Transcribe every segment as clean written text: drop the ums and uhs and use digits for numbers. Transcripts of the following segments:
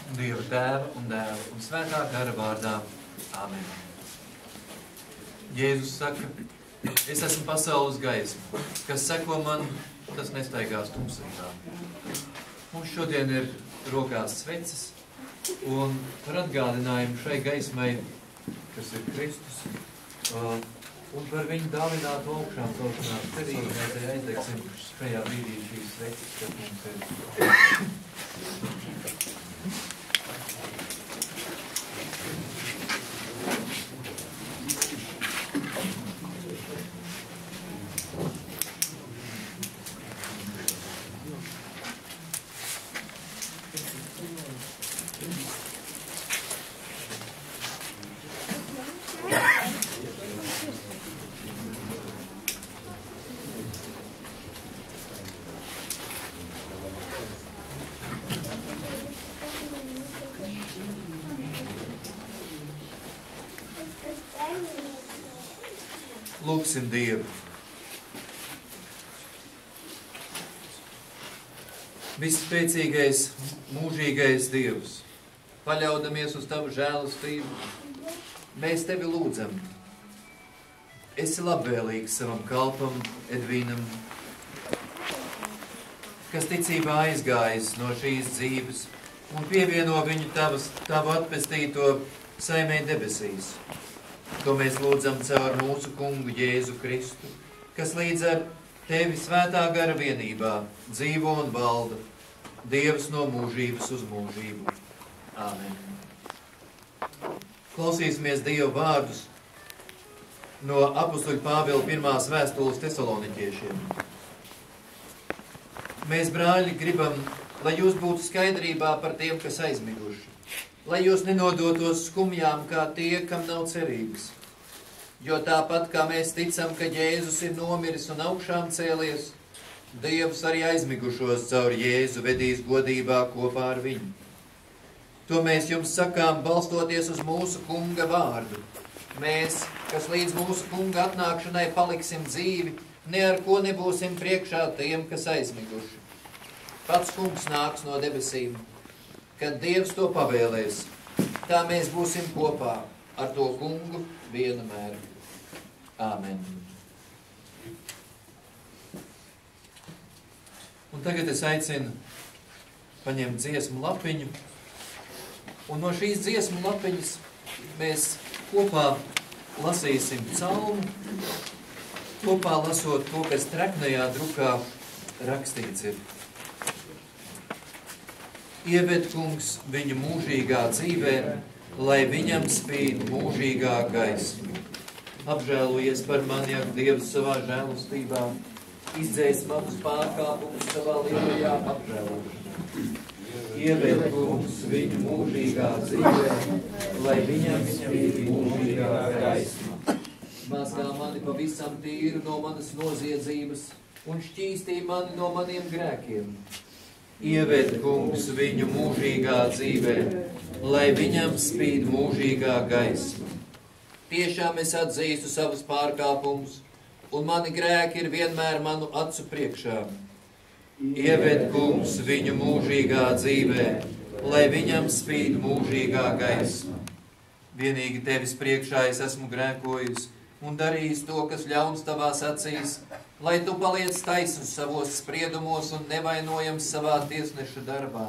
Dieva Tēva un Dēla un Svētā gara vārdā. Āmen. Jēzus saka, es esmu pasaules gaisma, kas seko man, tas nestaigās tumsībā. Mums šodien ir rokās sveces, un par atgādinājumu šai gaismai, kas ir Kristus, un par viņu dāvinātu augšām celšanās cerību, mēs arī aizdegsim šajā brīdī šīs sveces, kas mums ir. Lūksim Dievu. Visspēcīgais, mūžīgais Dievs, paļaudamies uz Tavu žēlastību, mēs Tevi lūdzam. Esi labvēlīgs savam kalpam Edvīnam, kas ticībā aizgājis no šīs dzīves un pievieno viņu Tavu atpestīto saimē debesīs. To mēs lūdzam caur mūsu kungu Jēzu Kristu, kas līdz ar Tevi svētā gara vienībā dzīvo un valda, Dievs no mūžības uz mūžību. Āmen. Klausīsimies Dievu vārdus no apustuļa Pāvila 1. vēstules Tesaloniķiešiem. Mēs, brāļi, gribam, lai jūs būtu skaidrībā par tiem, kas aizmiguši, lai jūs nenodotos skumjām kā tie, kam nav cerības. Jo tāpat kā mēs ticam, ka Jēzus ir nomiris un augšām cēlies, Dievs arī aizmigušos caur Jēzu vedīs godībā kopā ar viņu. To mēs jums sakām, balstoties uz mūsu kunga vārdu. Mēs, kas līdz mūsu kunga atnākšanai paliksim dzīvi, ne ar ko nebūsim priekšā tiem, kas aizmiguši. Pats kungs nāks no debesīm. Kad Dievs to pavēlēs, tā mēs būsim kopā ar to kungu vienmēr. Āmen. Un tagad es aicinu paņemt dziesmu lapiņu, un no šīs dziesmu lapiņas mēs kopā lasīsim psalmu, kopā lasot to, kas treknajā drukā rakstīts ir. Ieved kungs viņu mūžīgā dzīvē, lai viņam spīd mūžīgā gaisma. Apžēlojies par mani, ak Dievs savā žēlastībā, izdzēs manus pārkāpumus savā lielajā apžēlošanā. Ieved kungs viņu mūžīgā dzīvē, lai viņam spīd mūžīgā gaisma. Mazgā mani pavisam tīru no manas noziedzības un šķīstī mani no maniem grēkiem. Ieved kungs viņu mūžīgā dzīvē, lai viņam spīd mūžīgā gaisma. Tiešām es atzīstu savus pārkāpumus, un mani grēki ir vienmēr manu acu priekšā. Ieved kungs viņu mūžīgā dzīvē, lai viņam spīd mūžīgā gaisma. Vienīgi Tevis priekšā es esmu grēkojis un darījis to, kas ļauns Tavās acīs, lai Tu paliec taisns savos spriedumos un nevainojams savā tiesneša darbā.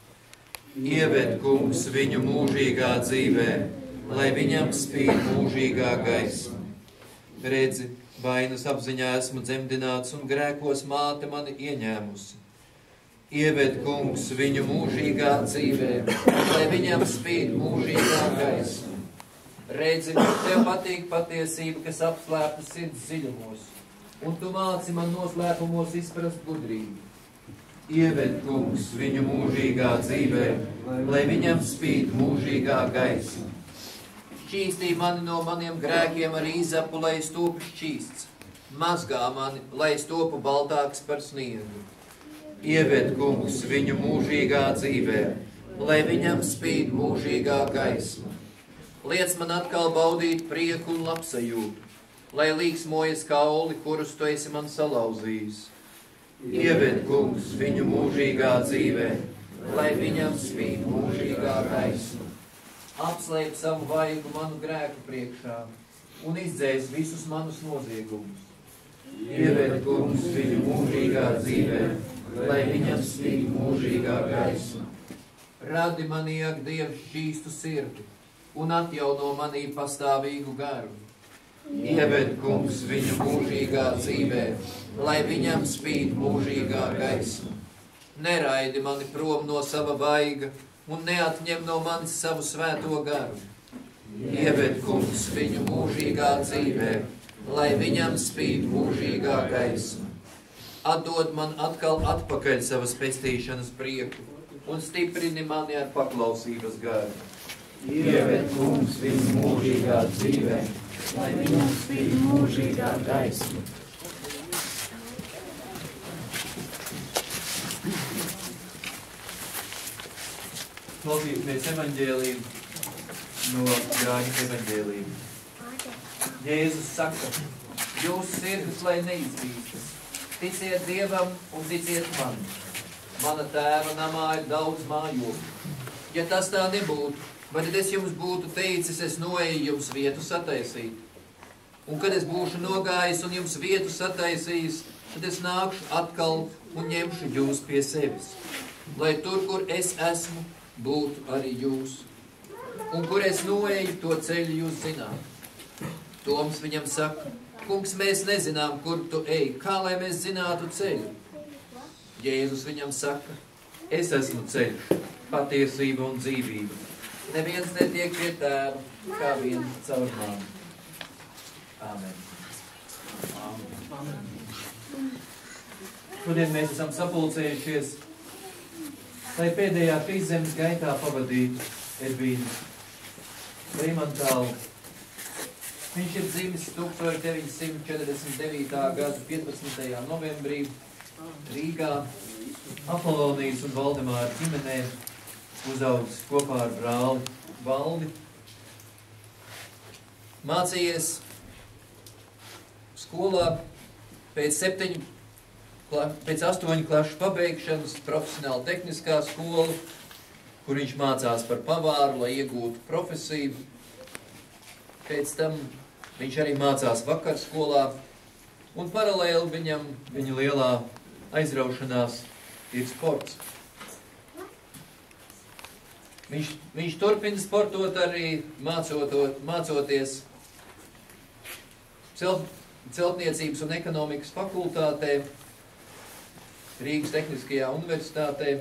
Ieved kungs viņu mūžīgā dzīvē, lai viņam spīd mūžīgā gaisma. Redzi, vainas apziņā esmu dzemdināts un grēkos māte mani ieņēmusi. Ieved kungs viņu mūžīgā dzīvē, lai viņam spīd mūžīgā gaisma. Redzi, Tev patīk patiesība, kas apslēpta sirds dziļumos, un Tu māci man noslēpumos izprast gudrību. Ieved kungs viņu mūžīgā dzīvē, lai viņam spīd mūžīgā gaisma. Šķīstī mani no maniem grēkiem ar īzapu, lai es topu šķīsts. Mazgā mani, lai es topu baltāks par sniegu. Ieved kungs viņu mūžīgā dzīvē, lai viņam spīd mūžīgā gaisma. Liec man atkal baudīt prieku un labsajūtu, lai līksmojas kauli, kurus Tu esi man salauzījis. Ieved kungs viņu mūžīgā dzīvē, lai viņam spīd mūžīgā gaisma. Apslēp savu vaigu manu grēku priekšā un izdzēs visus manus noziegumus. Ieved, kungs, viņu mūžīgā dzīvē, lai viņam spīd mūžīgā gaisma. Radi manī, ak, Dievs, šķīstu sirdi un atjauno manī pastāvīgu garu. Ieved, kungs, viņu mūžīgā dzīvē, lai viņam spīd mūžīgā gaisma. Neraidi mani prom no sava vaiga un neatņem no manis savu svēto garu. Ieved, kungs, viņu mūžīgā dzīvē, lai viņam spīd mūžīgā gaisma. Atdod man atkal atpakaļ savas pestīšanas prieku un stiprini mani ar paklausības garu. Ieved, kungs, viņu mūžīgā dzīvē, lai viņam spīd mūžīgā gaisma. Klausīsimies evaņģēliju no Jāņa evaņģēlija. Jēzus saka, jūsu sirdis, lai neizbīstas. Ticiet Dievam un ticiet man. Mana tēva namā ir daudz mājokļu. Ja tas tā nebūtu, vai tad es jums būtu teicis, es noeju jums vietu sataisīt. Un kad es būšu nogājis un jums vietu sataisījis, tad es nākšu atkal un ņemšu jūs pie sevis. Lai tur, kur es esmu, būtu arī jūs. Un kur es noeju, to ceļu jūs zināt. Toms viņam saka, kungs, mēs nezinām, kur tu ej, kā lai mēs zinātu ceļu? Jēzus viņam saka, es esmu ceļš, patiesība un dzīvība. Neviens netiek pie tēva, kā vien caur mani. Āmen. Šodien mēs esam sapulcējušies, lai pēdējā trīszemes gaitā pavadītu Edvīnu Reimantālu. Viņš ir dzimis 1949. gada 15. novembrī Rīgā, Apolonijas un Valdemāra ģimenē, uzaudzis kopā ar brāli Valdi. Mācījies skolā pēc 8 klašu pabeigšanas profesionāla tehniskā skola, kur viņš mācās par pavāru, lai iegūtu profesiju. Pēc tam viņš arī mācās vakarskolā, un paralēli viņa lielā aizraušanās ir sports. Viņš turpina sportot arī mācoties celtniecības un ekonomikas fakultātē, Rīgas Tehniskajā universitātē.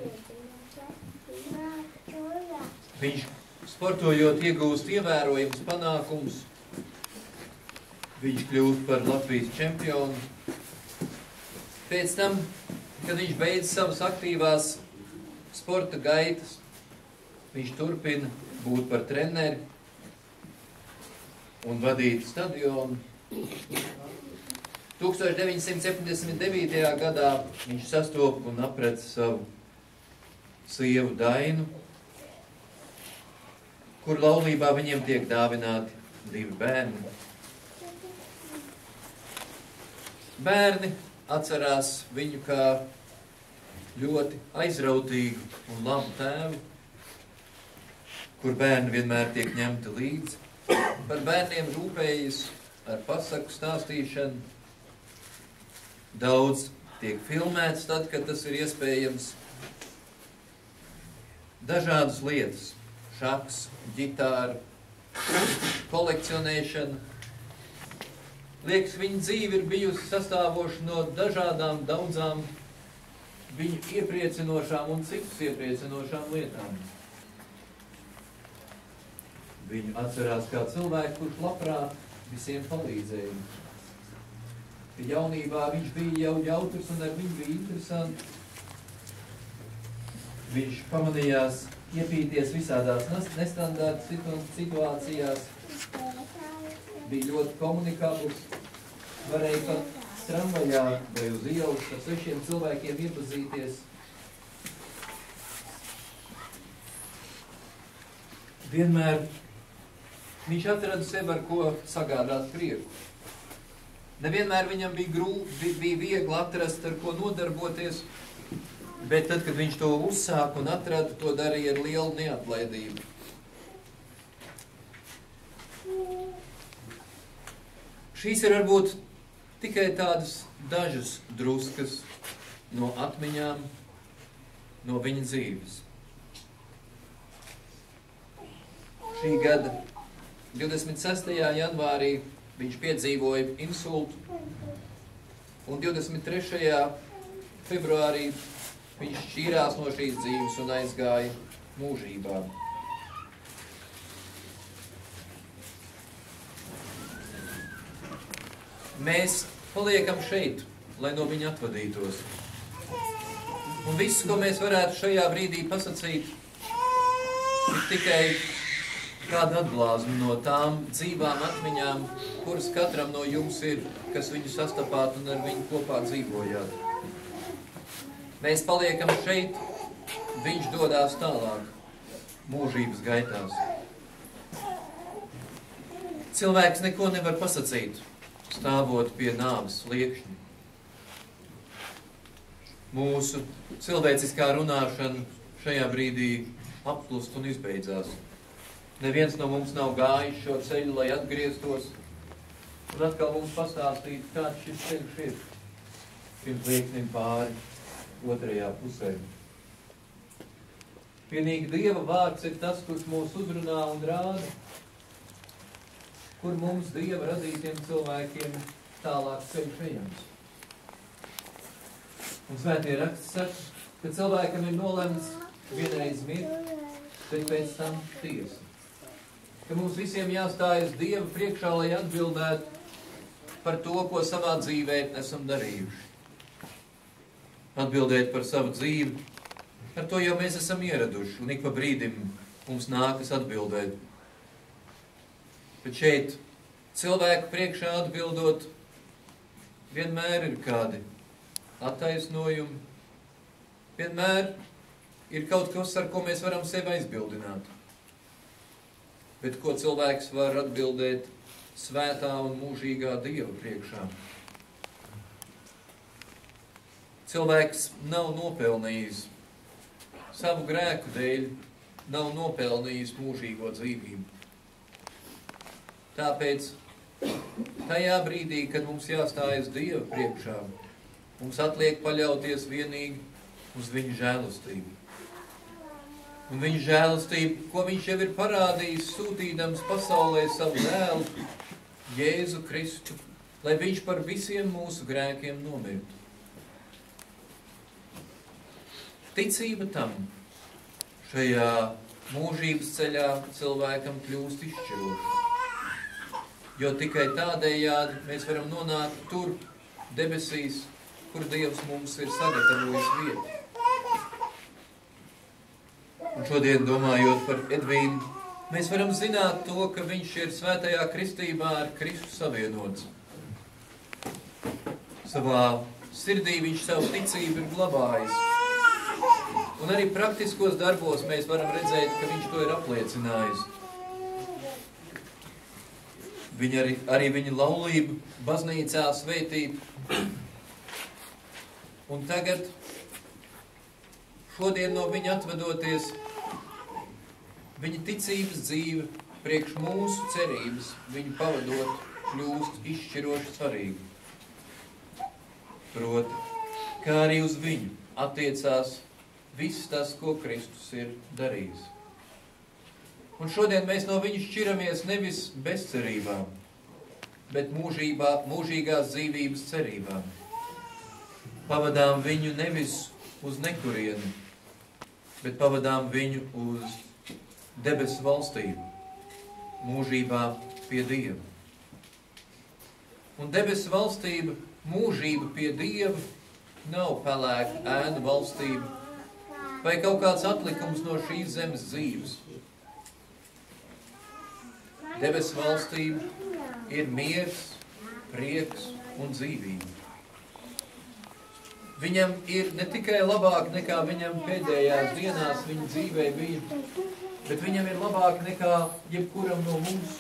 Viņš sportojot iegūst ievērojams panākums. Viņš kļūst par Latvijas čempionu. Pēc tam, kad viņš beidz savas aktīvās sporta gaitas, viņš turpina būt par treneri un vadīt stadionu. 1979. gadā viņš sastopa un aprec savu sievu Dainu, kur laulībā viņiem tiek dāvināti 2 bērni. Bērni atcerās viņu kā ļoti aizrautīgu un labu tēvu, kur bērni vienmēr tiek ņemti līdzi. Par bērniem rūpējas ar pasaku stāstīšanu. Daudz tiek filmēts tad, kad tas ir iespējams. Dažādas lietas. Šaks, ģitāra, kolekcionēšana. Liekas, viņa dzīve ir bijusi sastāvoša no dažādām, daudzām viņu iepriecinošām un citus iepriecinošām lietām. Viņu atcerās kā cilvēku, kurš labprāt visiem palīdzēja. Jaunībā viņš bija jau jautrs un ar viņu bija interesanti. Viņš pamanījās iepīties visādās nestandarta situācijās. Bija ļoti komunikabls. Varēja pat tramvajā vai uz ielas ar 6 cilvēkiem iepazīties. Vienmēr viņš atrada sev ar ko sagādāt prieku. Nevienmēr viņam bija viegli atrast, ar ko nodarboties, Bet tad, kad viņš to uzsāka un atrada, to darīja ar lielu neatlaidību. Šīs ir varbūt tikai tādas dažas druskas no atmiņām, no viņa dzīves. Šī gada 26. janvārī viņš piedzīvoja insultu, un 23. februārī viņš šķīrās no šīs dzīves un aizgāja mūžībā. Mēs paliekam šeit, lai no viņa atvadītos. Un viss, ko mēs varētu šajā brīdī pasacīt, ir tikai kāda atblāzma no tām dzīvām atmiņām, kuras katram no jums ir, kas viņu sastapāt un ar viņu kopā dzīvojāt. Mēs paliekam šeit, viņš dodās tālāk, mūžības gaitās. Cilvēks neko nevar pasacīt, stāvot pie nāves sliekšņa. Mūsu cilvēciskā runāšana šajā brīdī apklust un izbeidzās. Neviens no mums nav gājis šo ceļu, lai atgrieztos, un atkal mums pastāstītu, kāds šis ceļš ir, pirms lieknim pāri otrajā pusē. Vienīgi Dieva vārds ir tas, kurš mūs uzrunā un rāda, kur mums Dieva radītiem cilvēkiem tālāk ceļš ejams. Un svētie raksti saka, ka cilvēkam ir nolemts vienreiz mirt, bet pēc tam tiesa. Ka mums visiem jāstājas Dieva priekšā, lai atbildētu par to, ko savā dzīvē esam darījuši. Atbildēt par savu dzīvi, ar to jau mēs esam ieraduši, un ik pa brīdim mums nākas atbildēt. Bet šeit cilvēku priekšā atbildot, vienmēr ir kādi attaisnojumi, vienmēr ir kaut kas, ar ko mēs varam sevi aizbildināt. Bet ko cilvēks var atbildēt svētā un mūžīgā Dieva priekšā? Cilvēks nav nopelnījis savu grēku dēļ, nav nopelnījis mūžīgo dzīvību. Tāpēc tajā brīdī, kad mums jāstājas Dieva priekšā, mums atliek paļauties vienīgi uz viņa žēlastību. Un viņa žēlastību, ko viņš jau ir parādījis, sūtīdams pasaulē savu dēlu, Jēzu Kristu, lai viņš par visiem mūsu grēkiem nomirtu. Ticība tam šajā mūžības ceļā cilvēkam kļūst izšķiroša. Jo tikai tādējādi mēs varam nonākt tur, debesīs, kur Dievs mums ir sagatavojis vietu. Un šodien, domājot par Edvīnu, mēs varam zināt to, ka viņš ir svētajā kristībā ar Kristu savienots. Savā sirdī viņš savu ticību ir glabājis. Un arī praktiskos darbos mēs varam redzēt, ka viņš to ir apliecinājis. Arī viņa laulību baznīcā svētīt. Un tagad, šodien no viņa atvadoties, viņa ticības dzīve priekš mūsu cerības, viņu pavadot, kļūst izšķiroši svarīgi. Proti, kā arī uz viņu attiecās viss tas, ko Kristus ir darījis. Un šodien mēs no viņa šķiramies nevis bezcerībām, bet mūžīgās dzīvības cerībām. Pavadām viņu nevis uz nekurieni, bet pavadām viņu uz debesu valstību, mūžībā pie Dieva. Un debesu valstība, mūžība pie Dieva nav pelēka ēnu valstība vai kaut kāds atlikums no šīs zemes dzīves. Debesu valstība ir miers, prieks un dzīvība. Viņam ir ne tikai labāk nekā viņam pēdējās dienās viņa dzīvē bija, bet viņam ir labāk nekā jebkuram no mums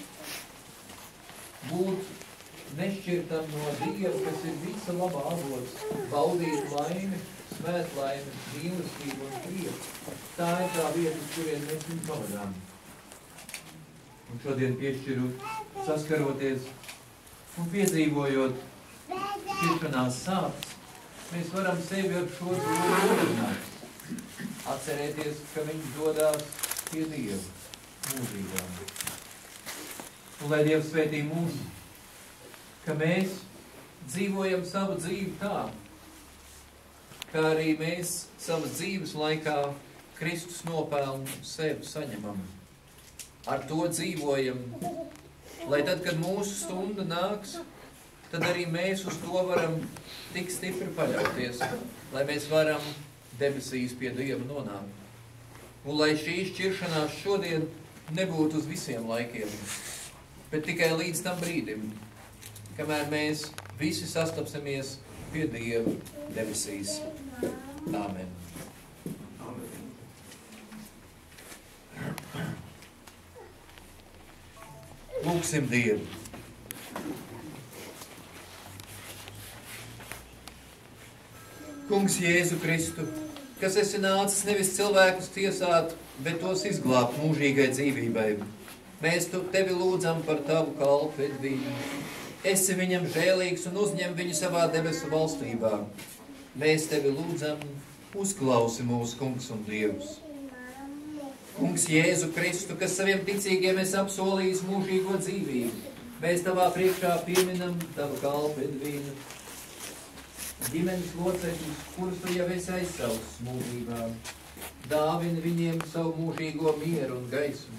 būt nešķirtam no Dieva, kas ir visa labā avots, baudīt laimi, svētlaime, mīlestība un prieku. Tā ir tā vieta, uz kurien mēs viņu pavadām. Un šodien piešķirot, saskaroties un piedzīvojot šķiršanās sāpes, mēs varam sevi ar šo dzīvi nodarbināt. Atcerēties, ka viņš dodās pie Dieva mūžībām. Un lai Dievs svētī mūs, ka mēs dzīvojam savu dzīvi tā, kā arī mēs savas dzīves laikā Kristus nopelnu sevi saņemam. Ar to dzīvojam, lai tad, kad mūsu stunda nāks, tad arī mēs uz to varam tik stipri paļauties, lai mēs varam debesīs pie Dieva nonākt. Un lai šī šķiršanās šodien nebūtu uz visiem laikiem, bet tikai līdz tam brīdim, kamēr mēs visi sastapsimies pie Dieva debesīs. Āmen. Lūksim Dievu. Kungs Jēzu Kristu, kas esi nācis nevis cilvēkus tiesāt, bet tos izglābt mūžīgai dzīvībai. Mēs tevi lūdzam par tavu kalpu Edvīnu. Esi viņam žēlīgs un uzņem viņu savā debesu valstībā. Mēs tevi lūdzam, uzklausi mūsu Kungs un Dievs. Kungs Jēzu Kristu, kas saviem ticīgiem esi apsolījis mūžīgo dzīvību, mēs tavā priekšā pieminam tavu kalpu Edvīnu, ģimenes locekļus, kurus tu jau esi aizsaucis mūžībā. Dāvini viņiem savu mūžīgo mieru un gaismu.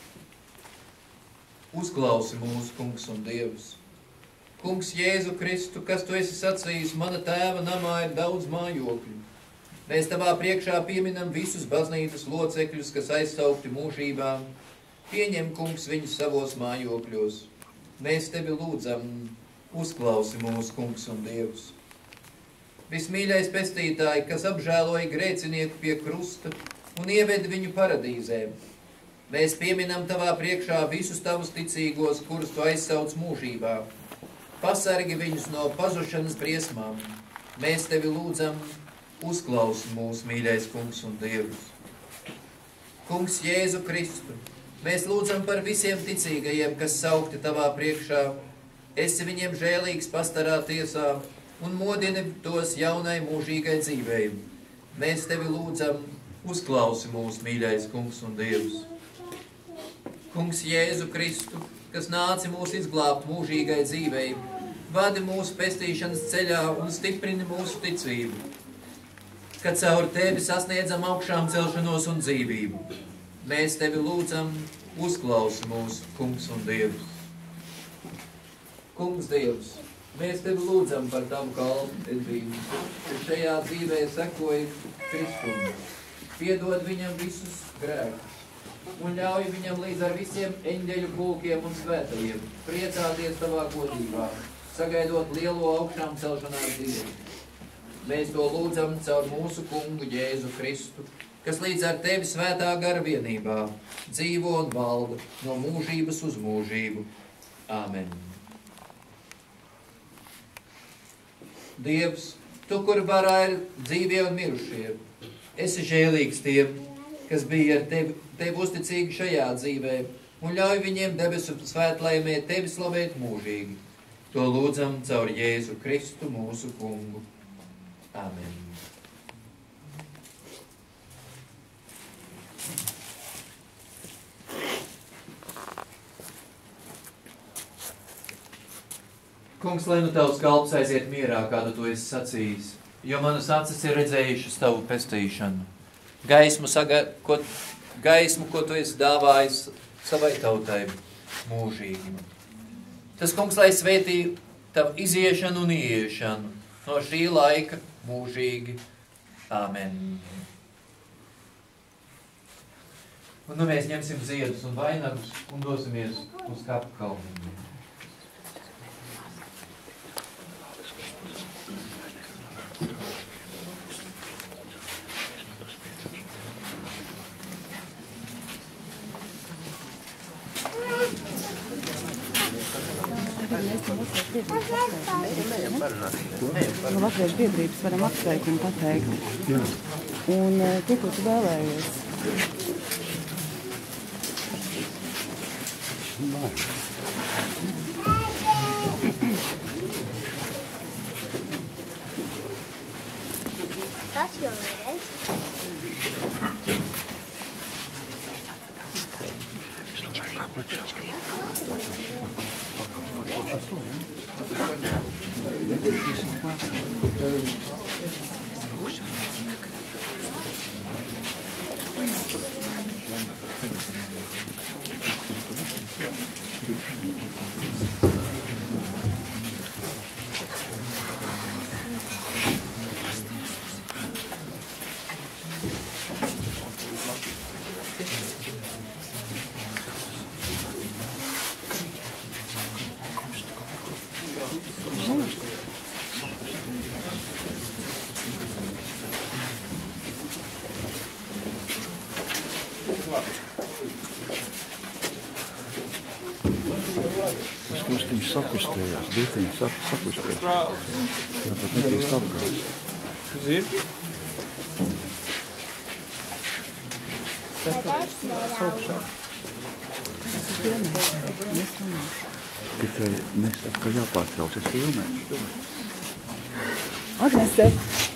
Uzklausi mūsu Kungs un Dievs. Kungs Jēzu Kristu, kas tu esi sacījis, mana tēva namā ir daudz mājokļu. Mēs tavā priekšā pieminam visus baznīcas locekļus, kas aizsaukti mūžībā. Pieņem, Kungs, viņus savos mājokļos. Mēs tevi lūdzam, uzklausi mūsu Kungs un Dievs. Vismīļais pestītāji, kas apžēloja grēcinieku pie krusta un ieved viņu paradīzē. Mēs pieminam tavā priekšā visus tavus ticīgos, kurus tu aizsauc mūžībā. Pasargi viņus no pazušanas briesmām. Mēs tevi lūdzam, uzklausi mūsu mīļais Kungs un Dievs. Kungs Jēzu Kristu, mēs lūdzam par visiem ticīgajiem, kas saukti tavā priekšā. Esi viņiem žēlīgs pastarā tiesā un modini tos jaunai mūžīgai dzīvei. Mēs tevi lūdzam, uzklausi mūsu mīļais Kungs un Dievs. Kungs Jēzu Kristu, kas nāci mūs izglābt mūžīgai dzīvei, vadi mūsu pestīšanas ceļā un stiprini mūsu ticību, kad caur tevi sasniedzam augšām celšanos un dzīvību. Mēs tevi lūdzam, uzklausi mūsu Kungs un Dievs. Kungs Dievs, mēs tevi lūdzam par tavu kalpu Edvīnu, kas šajā dzīvē sekoja Kristum. Piedod viņam visus grēkus un ļauj viņam līdz ar visiem eņģeļu pulkiem un svētajiem priecāties tavā godībā, sagaidot lielo augšām celšanās dzīvi. Mēs to lūdzam caur mūsu Kungu Jēzu Kristu, kas līdz ar tevi svētā gara vienībā dzīvo un valda no mūžības uz mūžību. Āmen. Dievs, tu, kur varā ir dzīvie un mirušie, esi žēlīgs tiem, kas bija ar tevi uzticīgi šajā dzīvē, un ļauj viņiem debesu svētlaimē tevi slavēt mūžīgi. To lūdzam caur Jēzu Kristu mūsu Kungu. Āmen. Kungs, lai nu tavs kalps aiziet mierā, kādu tu esi sacījis, jo manas acis ir redzējušas tavu pestīšanu. Gaismu, ko tu esi dāvājis savai tautai mūžīgi. Tas, Kungs, lai svētī tavu iziešanu un ieiešanu no šī laika mūžīgi. Āmen. Un nu mēs ņemsim ziedus un vainagus un dosimies uz kapu kalnu. Mēs No Latviešu biedrības varam apsveikumu pateikt. Jā. Un tie, ko tu vēlējies. Tas jau reiz. Tas krustiņš sakustējās, dītiņš sakustējās. Jā, pat netīkst apgāst. Zirgi? Tikai nesaka, ka jāpārtrauc, es filmēšu. Agnese!